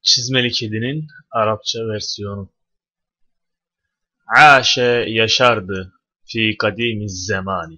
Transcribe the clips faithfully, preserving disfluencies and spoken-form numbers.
Çizmeli Kedi'nin Arapça versiyonu. Aşe yaşardı fi kadimiz zamani.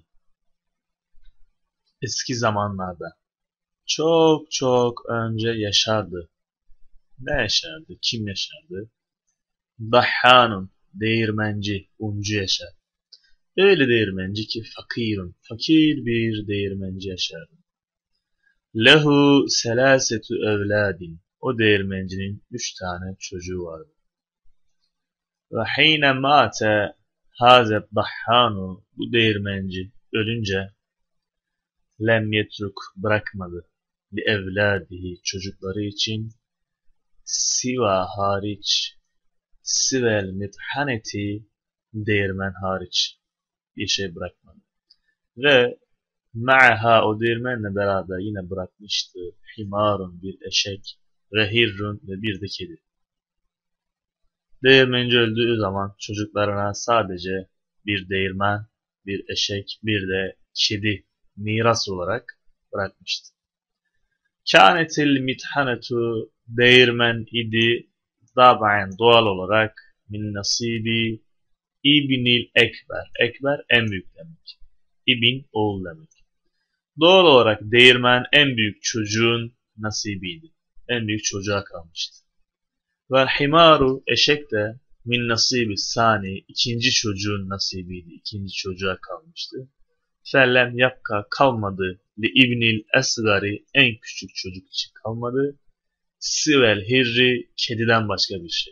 Eski zamanlarda. Çok çok önce yaşardı. Ne yaşardı? Kim yaşardı? Dahhanun, değirmenci, uncu yaşar. Öyle değirmenci ki fakirun, fakir bir değirmenci yaşardı. Lehu selasetu evladin. O değirmencinin üç tane çocuğu vardı. Ve hine mate hazet dahhanu, bu değirmenci ölünce lem yetruk, bırakmadı li evladihi, çocukları için siva hariç, sivel mithaneti, değirmen hariç bir şey bırakmadı. Ve ma'ha, o değirmenle beraber yine bırakmıştı himarun, bir eşek, ve hirrun, ve bir de kedi. Değirmenci öldüğü zaman çocuklarına sadece bir değirmen, bir eşek, bir de kedi miras olarak bırakmıştı. Kânetil mithanetu, değirmen idi dabaen, doğal olarak, min nasibi ibnil ekber. Ekber en büyük demek. İbn oğul demek. Doğal olarak değirmen en büyük çocuğun nasibiydi. En büyük çocuğa kalmıştı. Ve himaru, eşek de min nasibi sani, ikinci çocuğun nasibiydi. İkinci çocuğa kalmıştı. Fellem yapka, kalmadı li ibnil esgari, en küçük çocuk için kalmadı. Sivel hirri, kediden başka bir şey.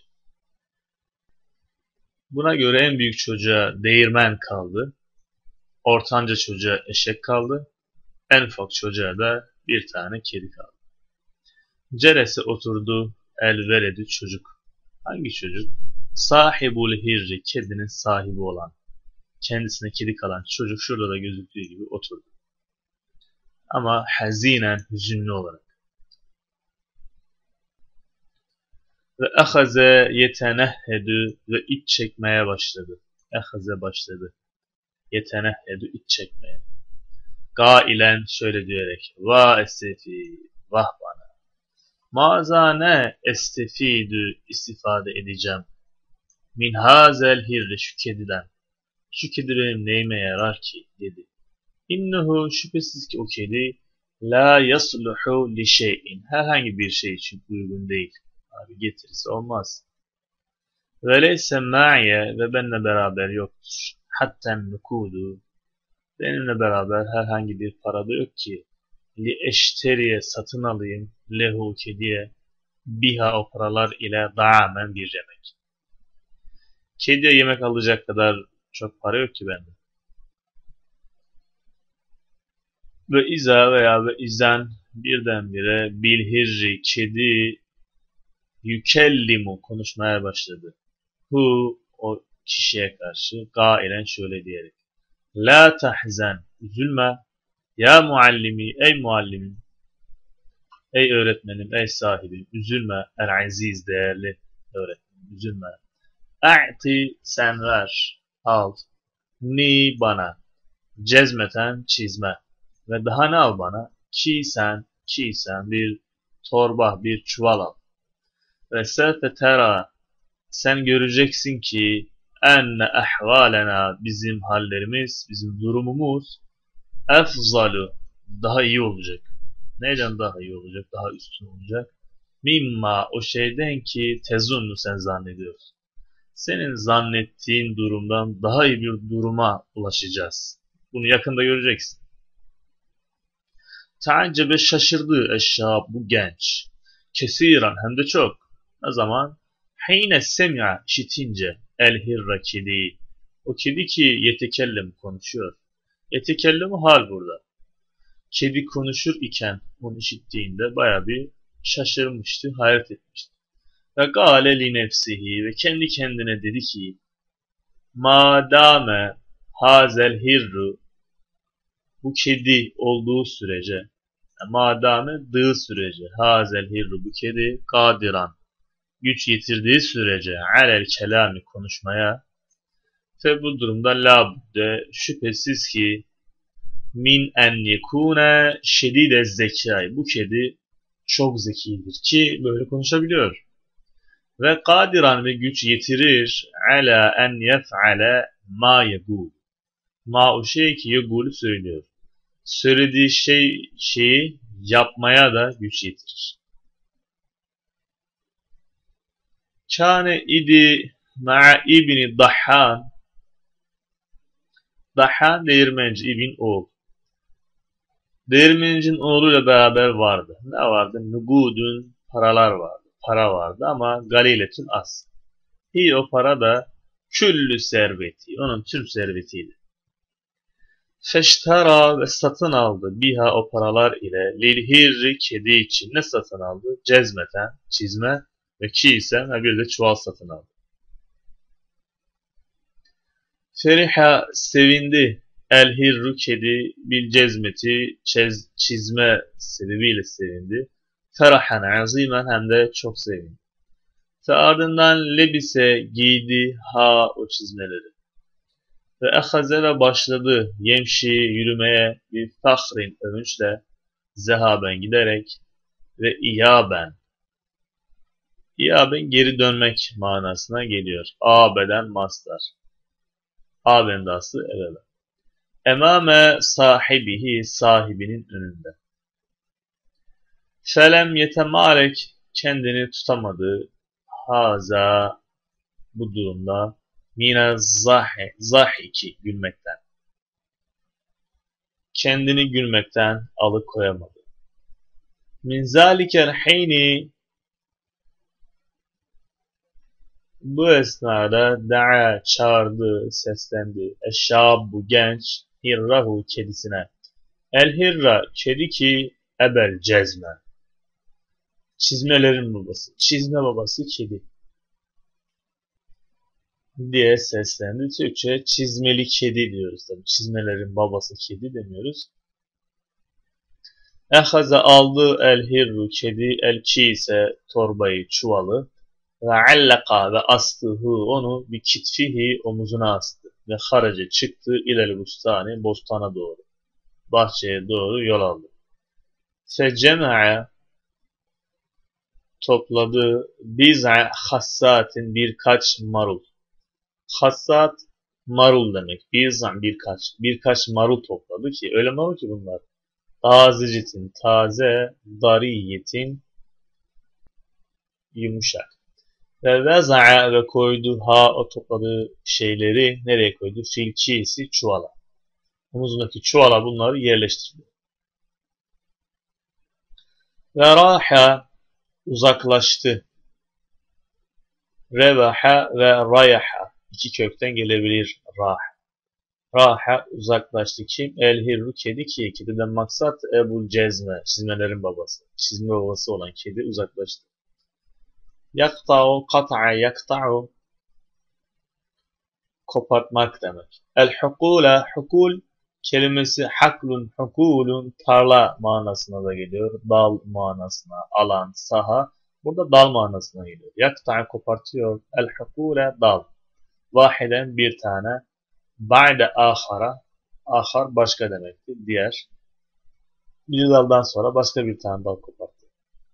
Buna göre en büyük çocuğa değirmen kaldı. Ortanca çocuğa eşek kaldı. En ufak çocuğa da bir tane kedi kaldı. Cerese oturdu el veledü, çocuk. Hangi çocuk? Sahibul hirri, kedinin sahibi olan, kendisine kedi kalan çocuk şurada da gözüktüğü gibi oturdu. Ama hazinen, hüzünlü olarak. Ve ahaze yetenehhedü, ve iç çekmeye başladı. Ahaze başladı. Yetenehhedü, iç çekmeye. Gailen, şöyle diyerek, va estefi, vah bana. Mazane estefidü, istifade edeceğim. Min hazel hirri, şu kediden. Şu kedi benim neyime yarar ki, dedi. İnnehu, şüphesiz ki o kedi, la yasluhu li şeyin, herhangi bir şey için uygun değil. Abi getirisi olmaz. Ve leyse ma'ye, ve benimle beraber yoktur. Hatten nukudu, benimle beraber herhangi bir para da yok ki, li eşteriye, satın alayım, lehu, kediye, biha, o paralar ile da'amen, bir yemek. Kediye yemek alacak kadar çok para yok ki bende. Ve iza veya ve izan, birdenbire bilhirri, kedi yükellimu, konuşmaya başladı. Hu, o kişiye karşı, gailen şöyle diyerek. La tahzen, üzülme. Ya muallimi, ey muallimim. Ey öğretmenim, ey sahibim, üzülme. El aziz, değerli öğretmenim, üzülme. A'ti, sen ver, al. Ni, bana. Cezmeten, çizme. Ve daha ne al bana? Ki sen, ki sen bir torba, bir çuval al. Ve sefe tera, sen göreceksin ki enne ahvalena, bizim hallerimiz, bizim durumumuz efzalu, daha iyi olacak. Neyden daha iyi olacak, daha üstün olacak? Mimma, o şeyden ki tezunnu, sen zannediyorsun. Senin zannettiğin durumdan daha iyi bir duruma ulaşacağız. Bunu yakında göreceksin. Taaccebe, şaşırdı eşşab, bu genç. Kesiran, hem de çok. Ne zaman? Hine sem'a, işitince, el hirra, kedi. O kedi ki yetekellem, konuşuyor. Yetekellem hal burada. Kedi konuşur iken onu işittiğinde baya bir şaşırmıştı, hayret etmişti. Ve gâle li nefsihi, ve kendi kendine dedi ki, madame hazel hirru, bu kedi olduğu sürece, madame dığı sürece, hazel hirru, bu kedi kadiran, güç yitirdiği sürece, alel kelami, konuşmaya, ve bu durumda labde, şüphesiz ki, min en yekune şedide zekâi, bu kedi çok zekidir ki böyle konuşabiliyor. Ve kadiran ve güç yetirir ala en yef'ale ma yegul. Ma o şey ki yegulü söylüyor. Söylediği şey şeyi yapmaya da güç yetirir. Kâne idi ma'a ibni Dahhan. Dahhan değirmenci ibn oğul. Değirmencinin oğluyla beraber vardı. Ne vardı? Nugudun paralar vardı. Para vardı ama galiletün az. İyi o para da küllü serveti. Onun tüm servetiydi. Feştera ve satın aldı biha o paralar ile lilhirri kedi için ne satın aldı? Cezmeten, çizme ve kiysen ve bir de çuval satın aldı. Feriha sevindi elhirru kedi bil cezmeti çez, çizme sebebiyle sevindi. Ferahan azimen hem de çok sevindi. Ve ardından lebise giydi ha o çizmeleri. Ve ehaze ve başladı yemşi yürümeye bir fahrin övünçle zehaben giderek ve iyaben. İyaben geri dönmek manasına geliyor. Abeden mastar. Aben dası evvela. Emame sahibihi sahibinin önünde. Felem yetemarek kendini tutamadı. Haza bu durumda mine zahi, zahiki gülmekten. Kendini gülmekten alıkoyamadı. Min zalikel heyni bu esnada da'a çağırdı, seslendi. Eşşab bu genç hirrahu kedisine. El hirra kedi ki ebel cezme. Çizmelerin babası. Çizme babası kedi. Diye seslendi. Türkçe çizmeli kedi diyoruz tabii. Çizmelerin babası kedi demiyoruz. Ehaza aldı el hirru kedi el kise torbayı çuvalı ve allaka ve astığı onu bir kitfihi omuzuna astı ve haraca çıktı ilel bustani bostana doğru. Bahçeye doğru yol aldı. Fe cema'a topladı biz'a hassatin birkaç marul. Hassat marul demek. Biz'a birkaç. Birkaç marul topladı ki öyle marul ki bunlar. Tazecitin taze, dariyetin yumuşak. Ve veza'a ve koydu ha o topladığı şeyleri nereye koydu? Filkisi çuvala. Omuzundaki çuvala bunları yerleştirdi. Ve raha uzaklaştı. Revaha ve rayaha iki kökten gelebilir rah. Raha uzaklaştı kim? El hirru kedi ki kediden maksat Ebul Cezme çizmelerin babası. Çizme babası olan kedi uzaklaştı. Yakta'u kat'a yakta'u kopartmak demek. El hukule hukul kelimesi haklun hukulun tarla manasına da geliyor. Dal manasına, alan, saha. Burada dal manasına geliyor. Yakta'a kopartıyor. El hukule dal. Vahiden bir tane. Ba'de ahara. Ahar başka demektir. Diğer. Bir daldan sonra başka bir tane dal kopartıyor.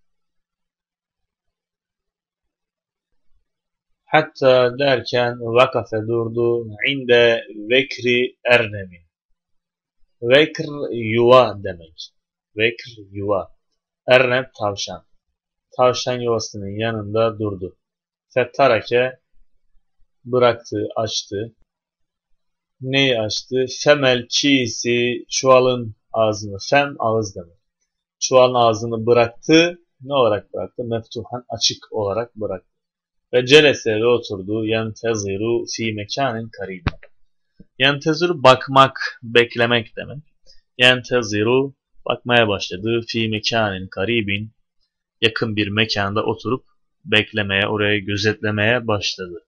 Hatta derken vakafe durdu. İnde vekri ernemi. Vekr yuva demek. Vekr yuva. Erneb tavşan. Tavşan yuvasının yanında durdu. Fettarake bıraktı, açtı. Neyi açtı? Femel çiğsi çuvalın ağzını. Fem ağız demek. Çuvalın ağzını bıraktı. Ne olarak bıraktı? Meftuhan açık olarak bıraktı. Ve celese ve oturdu. Yenteziru fi mekanin karib. Yenteziru bakmak, beklemek demek. Yenteziru bakmaya başladı. Fi mekanin karibin yakın bir mekanda oturup beklemeye, orayı gözetlemeye başladı.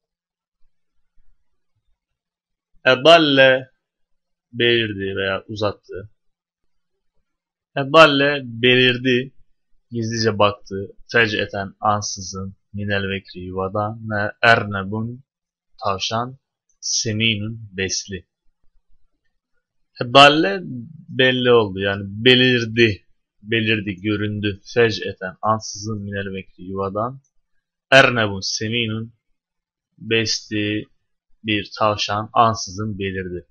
Edalle belirdi veya uzattı. Edalle belirdi, gizlice baktı. Fec'eten ansızın minel vekri yuvadan ne ernebun tavşan seminun besli. Edalle belli oldu yani belirdi. Belirdi, göründü. Fec'eten ansızın minel vekri yuvadan. Ernebun seminun besti bir tavşan ansızın belirdi.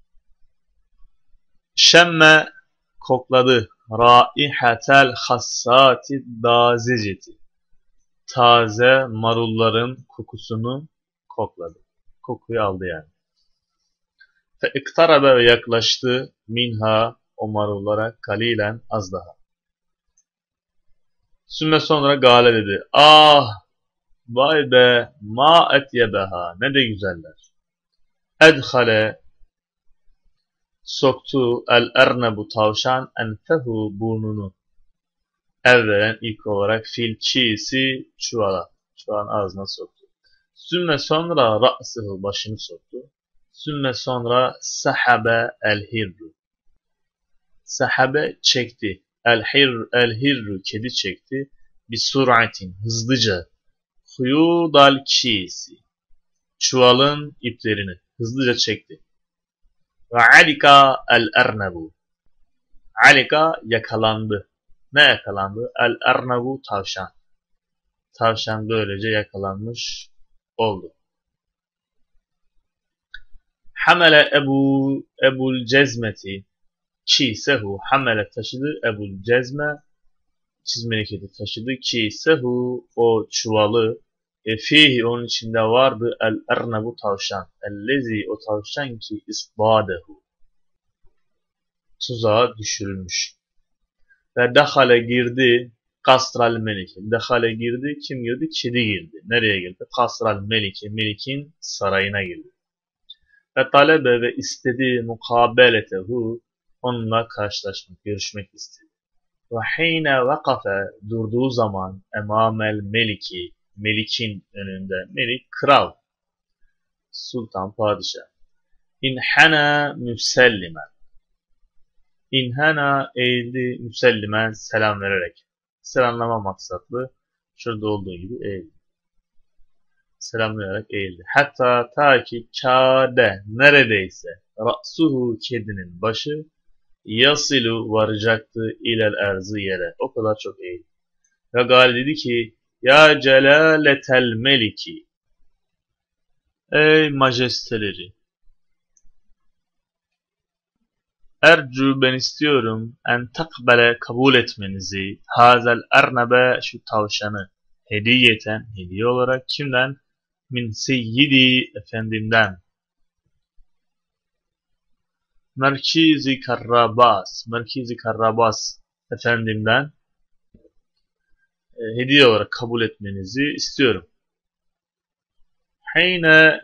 Şemme kokladı. Raihatel hassati dazeceti. Taze marulların kokusunu kokladı. Kokuyu aldı yani. Fe iktarabe ve yaklaştı minha o marullara kalilen az daha. Sümme sonra gale dedi. Ah vay be ma etyebeha ne de güzeller. Edhale soktu el ernebu tavşan enfehu burnunu. Evvelen ilk olarak fil çiğsi çuvala. Çuvalın ağzına soktu. Sümme sonra ra'sıhı başını soktu. Sümme sonra sahabe el hirru. Sahabe çekti. El hir el hirru kedi çekti. Bir suratin hızlıca. Huyudal çiğsi. Çuvalın iplerini hızlıca çekti. Ve alika el ernebu. Alika yakalandı. Ne yakalandı? El ernebu tavşan. Tavşan böylece yakalanmış oldu. Hamele ebu ebul cezmeti çisehu hamele taşıdı ebul cezme çizmeli kedi taşıdı çisehu o çuvalı e fihi onun içinde vardı el ernebu tavşan ellezi o tavşan ki isbadehu tuzağa düşürülmüş ve dehale girdi Kasral meliki. Dehale girdi. Kim girdi? Kedi girdi. Nereye girdi? Kasral meliki. Melik'in sarayına girdi. Ve talebe ve istedi mukabeletehu. Onunla karşılaşmak, görüşmek istedi. Ve hine vakafe durduğu zaman emamel meliki. Melik'in önünde. Melik kral. Sultan, padişah. İnhana müsellimen. İnhana eğildi müsellimen selam vererek. Selamlama maksatlı. Şurada olduğu gibi eğildi. Selamlayarak eğildi. Hatta ta ki kâde neredeyse ra'suhu kedinin başı yasilu varacaktı ilel erzı yere. O kadar çok eğildi. Ve gal dedi ki ya celaletel meliki. Ey majesteleri. Ercu ben istiyorum en takbele kabul etmenizi hazel ernebe şu tavşanı hediyeten hediye olarak kimden? Min seyyidi efendimden. Merkizi Karrabas Merkizi Karrabas efendimden e, hediye olarak kabul etmenizi istiyorum. Hine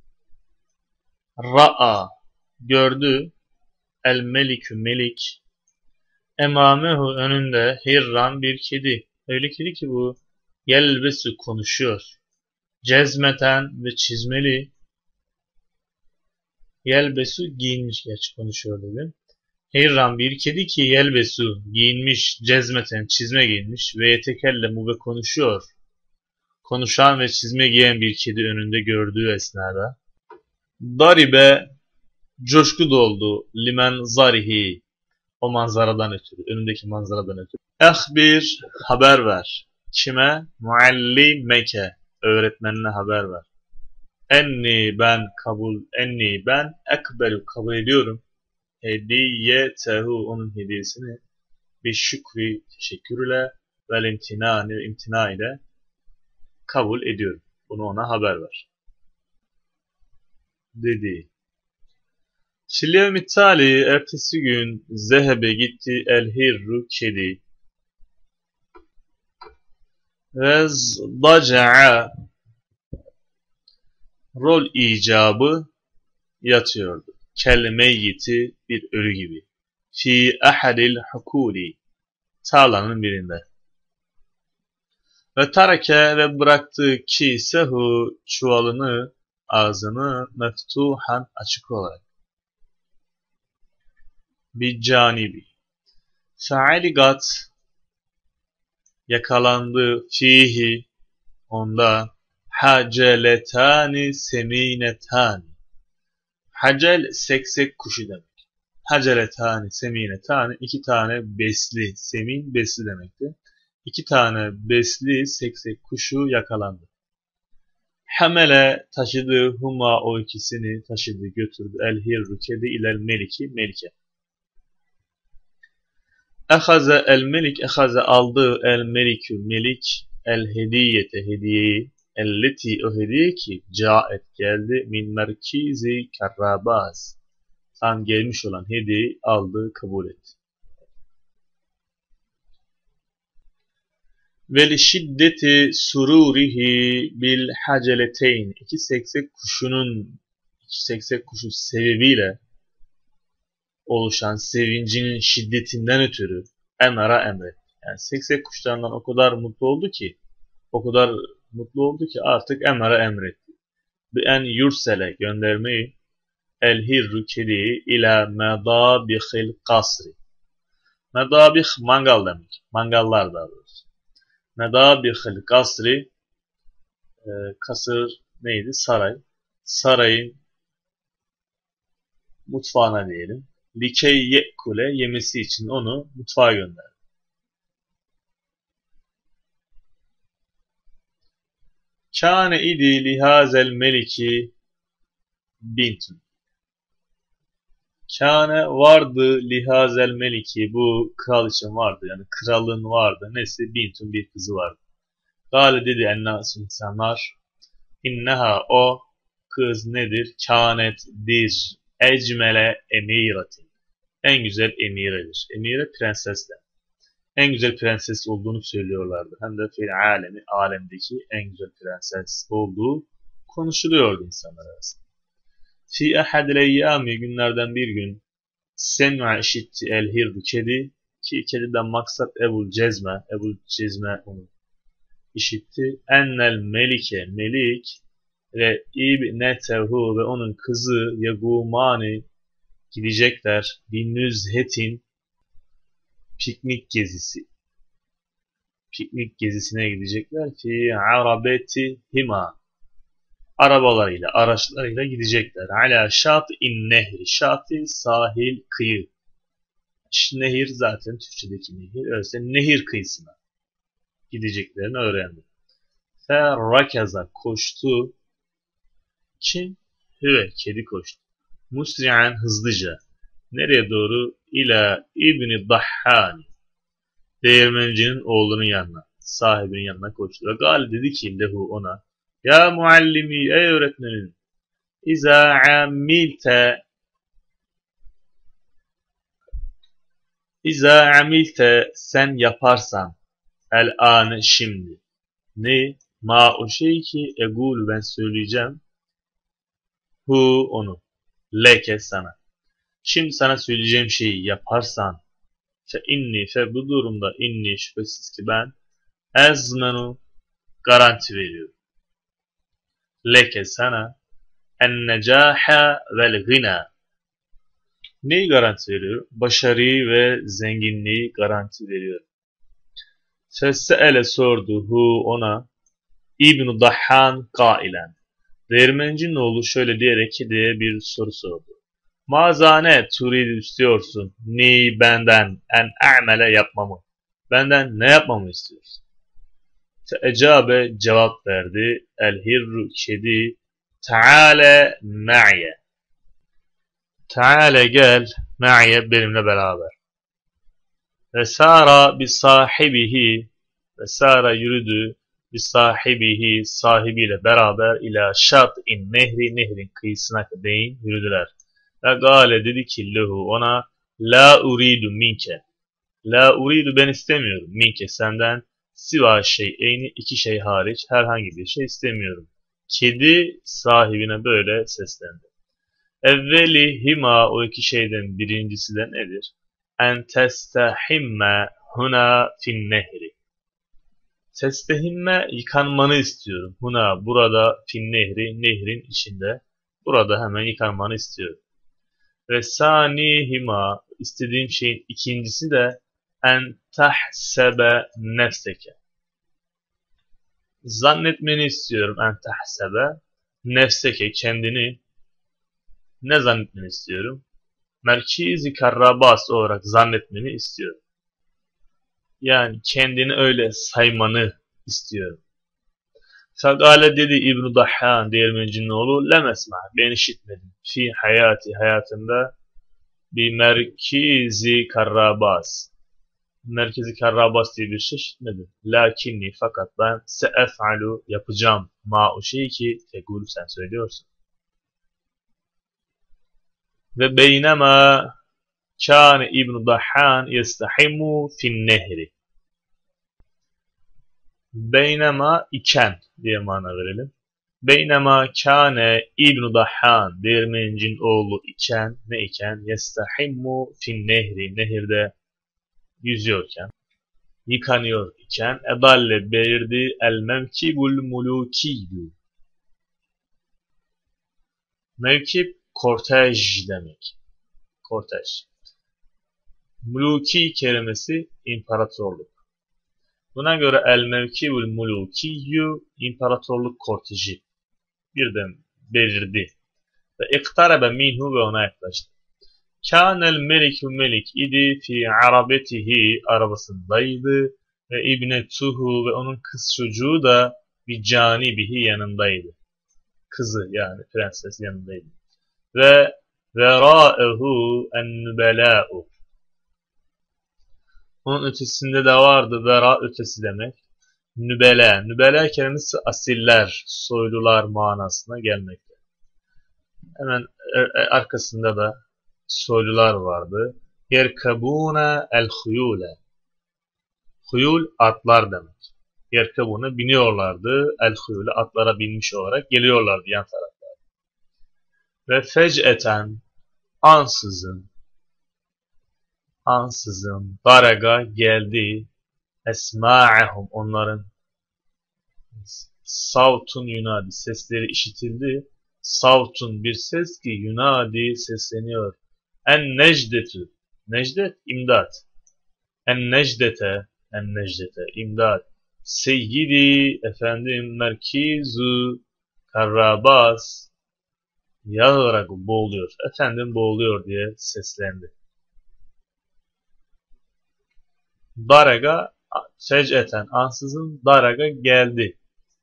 ra'a gördü El melikü melik emamehu önünde hirran bir kedi. Öyle kedi ki bu yelbesu konuşuyor. Cezmeten ve çizmeli. Yelbesu giyinmiş gerçi konuşuyor dedim. Hirran bir kedi ki yelbesu giyinmiş, cezmeten çizme giyinmiş ve yetekellemu ve konuşuyor. Konuşan ve çizme giyen bir kedi önünde gördüğü esnada. Daribe coşku doldu limen zarihi o manzaradan ötürü, önündeki manzaradan ötürü. Ehbir haber ver. Kime? Muallimeke öğretmenine haber ver. Enni ben kabul enni ben ekbelu kabul ediyorum. Hediyetehu onun hediyesini bir şükri teşekkürle vel imtinani imtina ile kabul ediyorum. Bunu ona haber ver. Dedi. Şilyev mitali ertesi gün zehebe gitti el hirru kedi. Ve daca'a rol icabı yatıyordu. Kelmeyyiti bir ölü gibi. Fi ahadil hukuli tarlanın birinde. Ve tareke ve bıraktı kisehu çuvalını ağzını meftuhan açık olarak. Bir canibi. Fe'aligat yakalandı fihi onda haceletani seminetani. Hacel seksek kuşu demek. Haceletani seminetani iki tane besli, semin besli demekti. İki tane besli seksek kuşu yakalandı. Hamele taşıdı, huma o ikisini taşıdı, götürdü. El hirru kedi ilel meliki, melike. Ehaze el melik, ehaze aldı, el melikü melik, el hediyete hediyeyi, elleti o hediye ki caet geldi, min merkizi karrabaz. Tam gelmiş olan hediyeyi aldı, kabul etti. Ve li şiddeti sururihi bil haceleteyn. İki seksek kuşunun, iki seksek kuşu sebebiyle oluşan sevincinin şiddetinden ötürü emara emret. Yani seksek kuşlarından o kadar mutlu oldu ki, o kadar mutlu oldu ki artık emara emretti. Bi en yursele göndermeyi el hirru kediyi ila medabihil kasri. Medabih mangal demek. Mangallar daha doğrusu. Medabihil kasri e, kasır neydi? Saray. Sarayın mutfağına diyelim. Likey ye'kule yemesi için onu mutfağa gönderdi. Kâne idi lihazel meliki bintun. Kâne vardı lihazel meliki, bu kral için vardı. Yani kralın vardı. Nesi? Bintun, bir kızı vardı. Gâle dedi ennâs insanlar. İnneha o kız nedir? Kânetdir. Ecmele emiratin. En güzel emiredir. Emire prenses de. En güzel prenses olduğunu söylüyorlardı. Hem de fil alemi, alemdeki en güzel prenses olduğu konuşuluyordu insanlar arasında. Fi ahadil eyyami, günlerden bir gün, sem'a işitti el hirru kedi, ki kediden maksat Ebul Cezme, Ebul Cezme onu işitti. Ennel melike, melik ve ibnetehu ve onun kızı yagumani gidecekler. Binnüzhetin, piknik gezisi. Piknik gezisine gidecekler. Fi arabeti hima, arabalarıyla, araçlarıyla gidecekler. Ala şat'in nehri. Şat'i sahil, kıyı. Nehir zaten Türkçedeki nehir. Öyleyse nehir kıyısına gideceklerini öğrendi. Ferrakaza koştu. Kim? Hüve, kedi koştu. Musri'an hızlıca. Nereye doğru? İla İbni Dahhani. Değirmencinin oğlunun yanına. Sahibinin yanına koştu. Ve gal dedi ki lehu ona. Ya muallimi, ey öğretmenim. İza amilte İza amilte sen yaparsan el an şimdi. Ne? Ma o şey ki egul ben söyleyeceğim. Hu onu. Leke sana. Şimdi sana söyleyeceğim şeyi yaparsan fe inni fe bu durumda inni şüphesiz ki ben ezmenu garanti veriyorum. Leke sana en necaha vel gina. Neyi garanti veriyor? Başarıyı ve zenginliği garanti veriyor. Fesse'ele sordu hu ona İbn-i Dahhan kailen. Değirmencinin oğlu şöyle diyerek diye bir soru sordu. Mazane turidu istiyorsun ni benden en a'mele yapmamı. Benden ne yapmamı istiyorsun? Feecabe cevap verdi. El hirru kedi Teale ma'ye. Teale gel ma'ye benimle beraber. Ve sara bi sahibihi ve sara yürüdü bi sahibihi sahibiyle beraber ila şat'in nehri nehrin kıyısına değin yürüdüler. Ve gale dedi ki lehu ona la uridu minke. La uridu ben istemiyorum minke senden siva şey'eyni iki şey hariç herhangi bir şey istemiyorum. Kedi sahibine böyle seslendi. Evveli hima o iki şeyden birincisi de nedir? En testehimme huna fin nehri. Testehimme yıkanmanı istiyorum. Huna burada fin nehri nehrin içinde. Burada hemen yıkanmanı istiyorum. Ve sanihima istediğim şeyin ikincisi de en tahsebe nefseke. Zannetmeni istiyorum en tahsebe nefseke kendini ne zannetmeni istiyorum? Merkizi karrabas olarak zannetmeni istiyorum. Yani kendini öyle saymanı istiyorum. Fekale dedi İbn-i Dahhan değirmencinin oğlu lemesma ben işitmedim. Fi hayati hayatında bir merkezi karrabas. Merkezi karrabas diye bir şey işitmedim. Lakinni fakat ben seef'alu yapacağım ma o şeyi ki tegulu sen söylüyorsun. Ve beynema kâne İbn-i Dahhan yestahimu fin nehri. Beynema iken diye mana verelim. Beynema kâne İbn-i Dahhan değirmencinin oğlu iken ne iken yestahimmu fin nehri nehirde yüzüyorken yıkanıyor iken edalle belirdi el mevkibul mulukiyyu. Mevkib kortej demek. Kortej. Muluki kelimesi imparatorluk. Buna göre el mevkibul mulukiyyu imparatorluk korteji birden belirdi. Ve iktarebe minhu ve ona yaklaştı. Kânel melikü melik idi fi arabetihi arabasındaydı ve ibnetuhu ve onun kız çocuğu da bir canibihi yanındaydı. Kızı yani prenses yanındaydı. Ve verâehu ennübelâ'u. Onun ötesinde de vardı vera ötesi demek. Nübele. Nübele kelimesi asiller, soylular manasına gelmekte. Hemen arkasında da soylular vardı. Yerkabune el huyule. Huyul atlar demek. Yerkabune biniyorlardı. El huyule atlara binmiş olarak geliyorlardı yan taraflara. Ve fec'eten ansızın ansızın daraga geldi esma'ahum onların savtun yunadi sesleri işitildi. Savtun bir ses ki yunadi sesleniyor. En necdetü. Necdet imdat. En necdete. En necdete imdat. Seyyidi efendim merkizu karrabas yağarak boğuluyor. Efendim boğuluyor diye seslendi. Daraga fec'eten ansızın daraga geldi.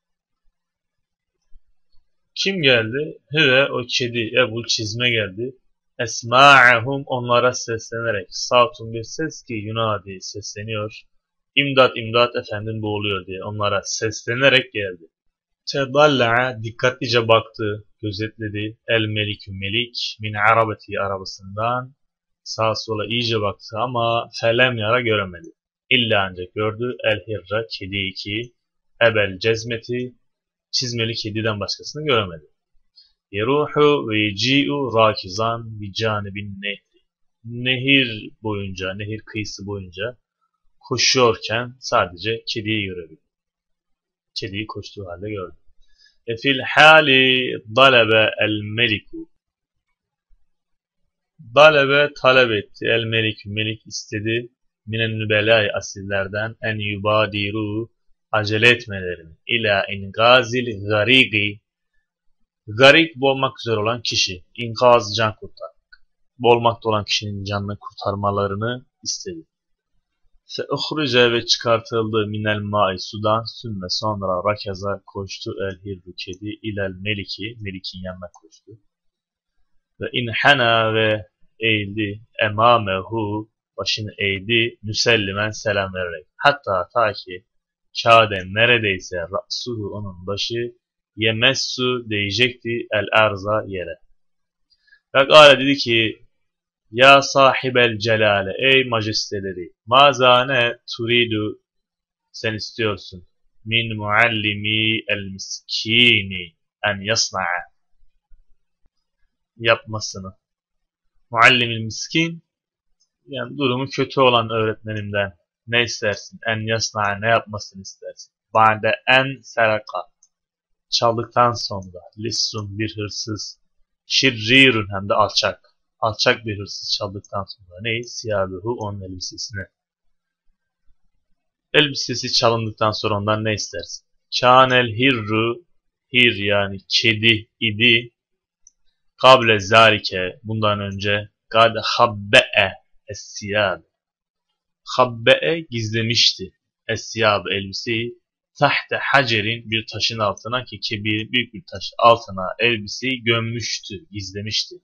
Kim geldi? Hüve o kedi Ebul Çizme geldi. Esma'ahum onlara seslenerek. Savtun bir ses ki yunadi sesleniyor. İmdat imdat efendim boğuluyor diye onlara seslenerek geldi. Tedalla'a dikkatlice baktı, gözetledi. El melikü melik min arabeti arabasından sağa sola iyice baktı ama felem yara göremedi. İlla ancak gördü el hirra kedi ki ebel cezmeti çizmeli kediden başkasını göremedi. Yeruhu ve yeci'u rakizan bi canibin nehri. Nehir boyunca, nehir kıyısı boyunca koşuyorken sadece kediyi görebildi. Kediyi koştuğu halde gördü. E fil hali dalebe el meliku. Dalebe talep etti. El melik, melik istedi. Minen nübelâi asillerden en yubadiru acele etmelerini. İlâ ingazil garigi. Garik boğulmak üzere olan kişi. İnkaz can kurtarmak. Boğulmakta olan kişinin canını kurtarmalarını istedi. Fe'uhruce ve çıkartıldı minel ma'i sudan sümme sonra rakaza koştu el hirru kedi ilel meliki melikin yanına koştu. Ve inhana ve eğildi emamehu başını eğdi müsellimen selam vererek. Hatta ta ki kâde neredeyse ra'suhu onun başı yemessu değecekti el arza yere. Ve gâle dedi ki ya sahibel celale ey majesteleri mazane turidu sen istiyorsun min muallimi el miskini en yasna'a yapmasını. Muallimil miskin yani durumu kötü olan öğretmenimden ne istersin? En yasna'a ne yapmasını istersin? Ba'de en seraka çaldıktan sonra lissun bir hırsız şirrirun hem de alçak. Alçak bir hırsız çaldıktan sonra neyi? Siyabuhu onun elbisesini. Elbisesi çalındıktan sonra ondan ne istersin? Kânel hirru hir yani kedi idi. Kable zâlike bundan önce kad habbe'e es-siyâb. Habbe'e gizlemişti. Es-siyâb elbiseyi tahte hacerin bir taşın altına ki kebir büyük bir taş altına elbiseyi gömmüştü, gizlemişti.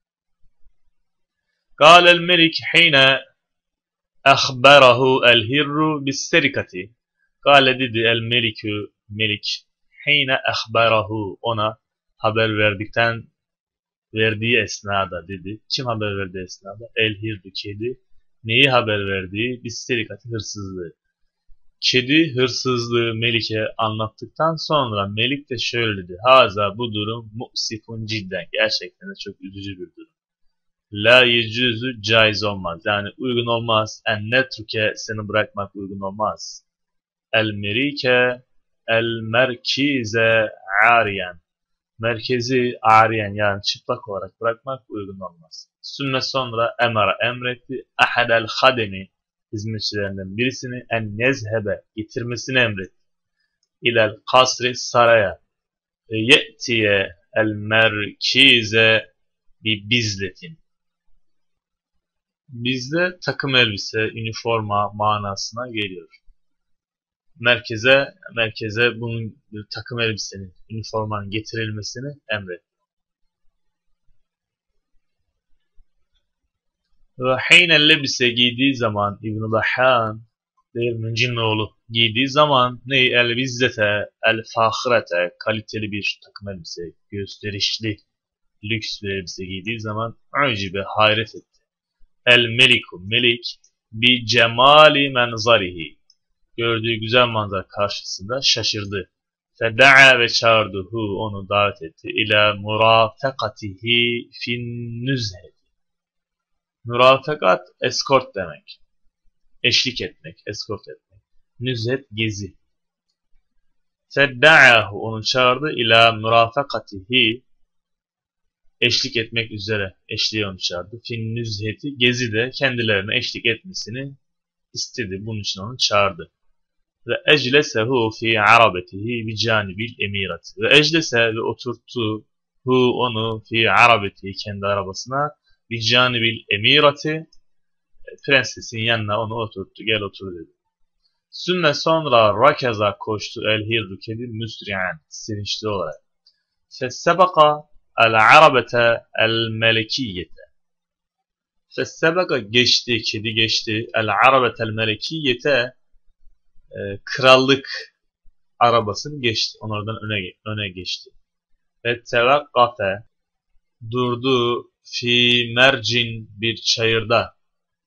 Kâlel melik hine ahberahu el hirru bis serikati. Kâle dedi el melikü melik hine ahberahu ona haber verdikten verdiği esnada dedi. Kim haber verdiği esnada? El hirru kedi. Neyi haber verdiği? Bis serikati hırsızlığı. Kedi hırsızlığı Melik'e anlattıktan sonra Melik de şöyle dedi. Haza bu durum mu'sifun cidden. Gerçekten de çok üzücü bir durum. La yecuzu caiz olmaz. Yani uygun olmaz. En netruke seni bırakmak uygun olmaz. El merike el merkize ariyen. Merkezi ariyen yani çıplak olarak bırakmak uygun olmaz. Sümme sonra emara emretti. Ahadel hademi hizmetçilerinden birisini en nezhebe getirmesini emretti. İlel kasri saraya ye'tiye el merkize bi bizletin. Bizde takım elbise, üniforma manasına geliyor. Merkeze merkeze bunun takım elbisenin, üniformanın getirilmesini emretti. Ve hîne lebise giydiği zaman İbn-i Dahhan değil Müncinoğlu giydiği zaman ney el bizzete el fâhirete kaliteli bir takım elbise, gösterişli lüks bir elbise giydiği zaman ucibe hayret etti. El meliku melik bi cemali menzarihi gördüğü güzel manzara karşısında şaşırdı. Feda'a ve çağırdı hu onu davet etti ila murafekatihi fin nüzheti. Mürafekat eskort demek. Eşlik etmek, eskort etmek. Nüzhet gezi. Fedda'ahu onu çağırdı ila mürafekatihi eşlik etmek üzere. Eşliği onu çağırdı. Fin nüzheti gezi de kendilerine eşlik etmesini istedi. Bunun için onu çağırdı. Ve eclesehu fi arabetihi bi canibil emirati. Ve eclese ve oturttu hu onu fi arabetihi kendi arabasına bi canibil emirati prensesin yanına onu oturttu. Gel otur dedi. Sümme sonra rakaza koştu el hirru kedi müsri'an sevinçli olarak. Fessebaka el arabete el melekiyete. Fessebaka geçti, kedi geçti. El arabete el melekiyete e, krallık arabasını geçti. Onlardan öne, öne geçti. Ve tevakkafe durdu fi mercin bir çayırda.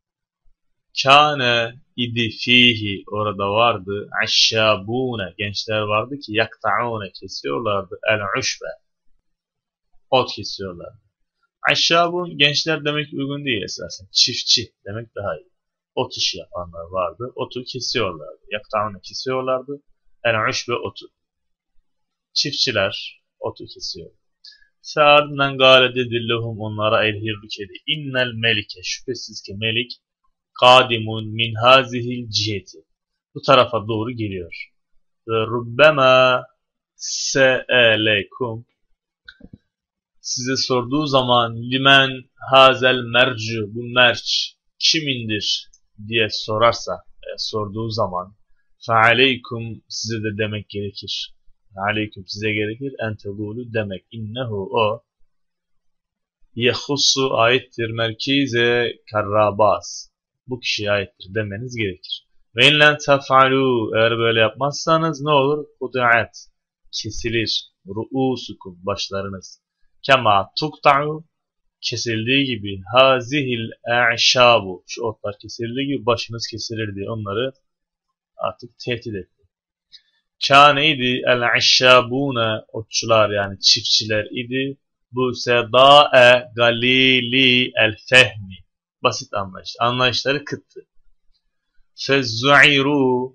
Kâne idi fihi orada vardı. Aşşâbûne gençler vardı ki yakta'ûne kesiyorlardı. El uşbe ot kesiyorlardı. Aşşâbûn gençler demek uygun değil esasen. Çiftçi demek daha iyi. Ot işi yapanlar vardı. Otu kesiyorlardı. Yakta'ûne kesiyorlardı. El uşbe otu. Çiftçiler otu kesiyor. Sa'adından gâle dedillehum onlara el hirru kedi. İnnel melike şüphesiz ki melik kadimun min hazihil ciheti. Bu tarafa doğru geliyor. Ve rubbema se'elekum size sorduğu zaman limen hazel mercu bu merç kimindir diye sorarsa e, sorduğu zaman fealeykum size de demek gerekir. Aleyküm size gerekir en tegulu demek. İnnehu o yehussu aittir merkize karrabas. Bu kişiye aittir demeniz gerekir. Ve inlen tef'alû eğer böyle yapmazsanız ne olur? Hudu'at kesilir. Ru'usukum başlarınız. Kema tukta'u kesildiği gibi hazihil e'şabu şu otlar kesildiği gibi başınız kesilir diye onları artık tehdit etti. Kâneydi el-e'şâbûne otçular yani çiftçiler idi. Bu sedâe galili el-fehmi basit anlayış. Anlayışları kıttı. Fezzu'iru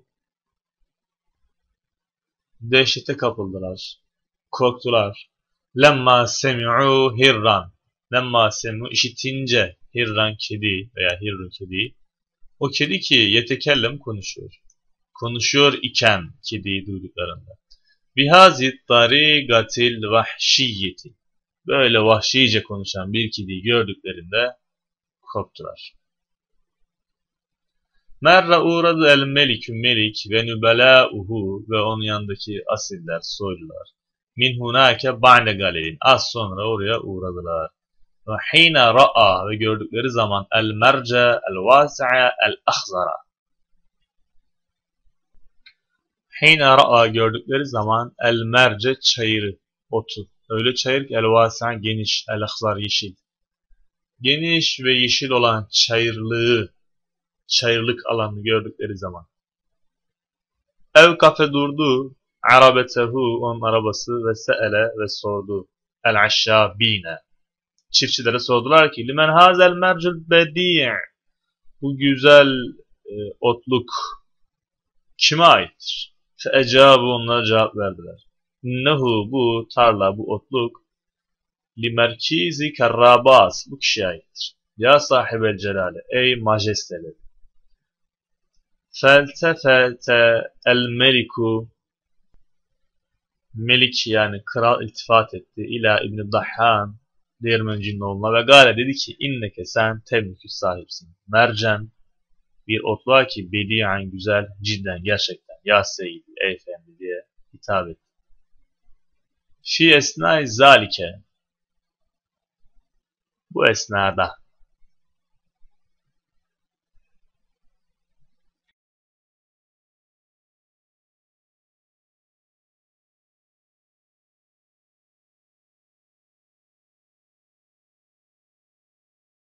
dehşete kapıldılar. Korktular. Lemma semi'u hirran. Lemma semi'u işitince hirran kedi veya hirrun kedi. O kedi ki yetekellem konuşuyor. Konuşuyor iken kediyi duyduklarında. Bihazit tarigatil vahşiyeti. Böyle vahşice konuşan bir kediyi gördüklerinde korktular. Merre uğradı el melikü melik ve nübelâuhu ve onun yanındaki asiller, soylular. Min hunâke ba'de galilin. Az sonra oraya uğradılar. Ve hîne ra'a ve gördükleri zaman el merce el vâsi'a el ahzara. Hîne ra'a gördükleri zaman el merce çayırı, otu. Öyle çayır ki el vâsi'a geniş, el ahzar yeşil. Geniş ve yeşil olan çayırlığı, çayırlık alanını gördükleri zaman. Ev kafe durdu, arabetehu onun arabası ve se'ele ve sordu. El aşşâbîne. Çiftçilere sordular ki, limen hazel mercül bedi' bu güzel e, otluk kime aittir? Fe ecâbu onlara cevap verdiler. İnnehu bu tarla, bu otluk li merkizi kerrabas bu kişiye aittir. Ya sahibel celale ey majesteleri. Feltefete el meliku Melik yani kral iltifat etti ila İbn-i Dahhan değirmencinin oğluna ve gale dedi ki inneke sen temlükü sahipsin. Mercen bir otluğa ki bediyen güzel cidden gerçekten ya seyyidi ey efendi diye hitap etti. Fi esnai zalike bu esnada